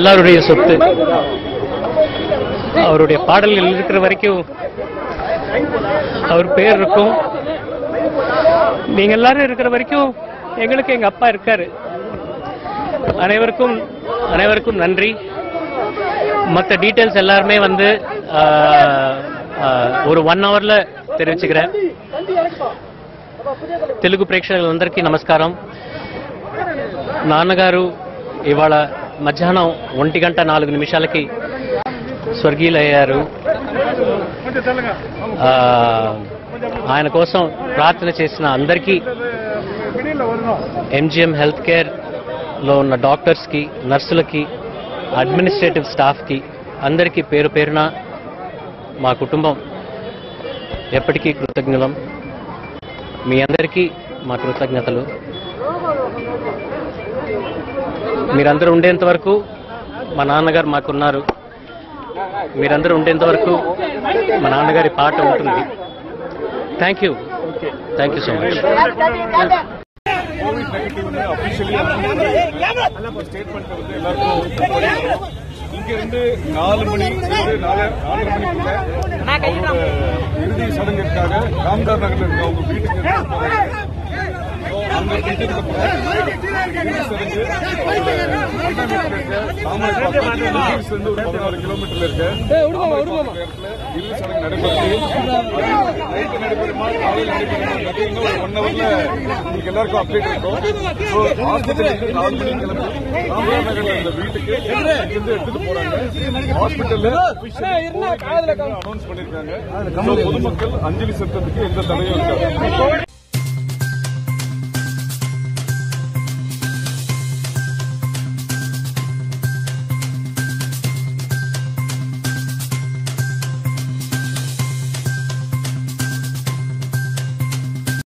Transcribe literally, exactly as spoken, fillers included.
எல்லாருடைய சொத்து. அவருடைய பாடல்கள் இருக்கிற வரைக்கும் அவர் பேர் இருக்கும். நீங்க எல்லாரும் இருக்கிற வரைக்கும் எங்களுக்கு எங்க அப்பா இருக்காரு. அனைவருக்கும் அனைவருக்கும் நன்றி. மற்ற டீட்டெயில்ஸ் எல்லாருமே வந்து ஒரு ஒன் హవర్ல தெரிவிச்சுக்கிறேன். తెలుగు ప్రేక్షకులందరికీ నమస్కారం. నాన్నగారు ఇవాళ మధ్యాహ్నం ఒంటి గంట నాలుగు నిమిషాలకి స్వర్గీయులయ్యారు. ఆయన కోసం ప్రార్థన చేసిన అందరికీ, ఎంజిఎం హెల్త్ కేర్ లో ఉన్న డాక్టర్స్ కి, నర్సులకి, అడ్మినిస్ట్రేటివ్ స్టాఫ్ కి అందరికీ పేరు పేరున మా కుటుంబం ఎప్పటికీ కృతజ్ఞులం. మీ అందరికీ మా కృతజ్ఞతలు. మీరందరూ ఉండేంత వరకు మా నాన్నగారు మాకున్నారు. మీరందరూ ఉండేంత వరకు మా నాన్నగారి పాట ఉంటుంది. Thank you thank you so much. COVID negative officially statement வந்து எல்லாருக்கும் இங்க இருந்து நாலு மணி நாலு நாலரை மணிக்குள்ள அவரோட இறுதி சடங்கிற்காக ராம்தார் நகர்ல இருக்க அவங்க வீட்டுக்கு அங்க வீட்டுக்கு சடங்கு இருந்து ஒரு பதினாறு கிலோமீட்டர்ல இருக்க இறுதி சடங்கு நடைபெறுது. நைட்டு நடைபெறுமா காலையில் நடைபெறுமா இன்னும் ஒரு ஒன் ஹவர்ல உங்களுக்கு எல்லாருக்கும் அப்டேட் இருக்கும். ஹாஸ்பிட்டல் இருந்து நாலு மணி கிளம்பி ராம்தார் நகர்ல இருந்த வீட்டுக்கு இருந்து எடுத்துட்டு போறாங்க. ஹாஸ்பிட்டல்ல அனௌன்ஸ் பண்ணிருக்காங்க. பொதுமக்கள் அஞ்சலி செலுத்துறதுக்கு எந்த தடையும் இருக்காது.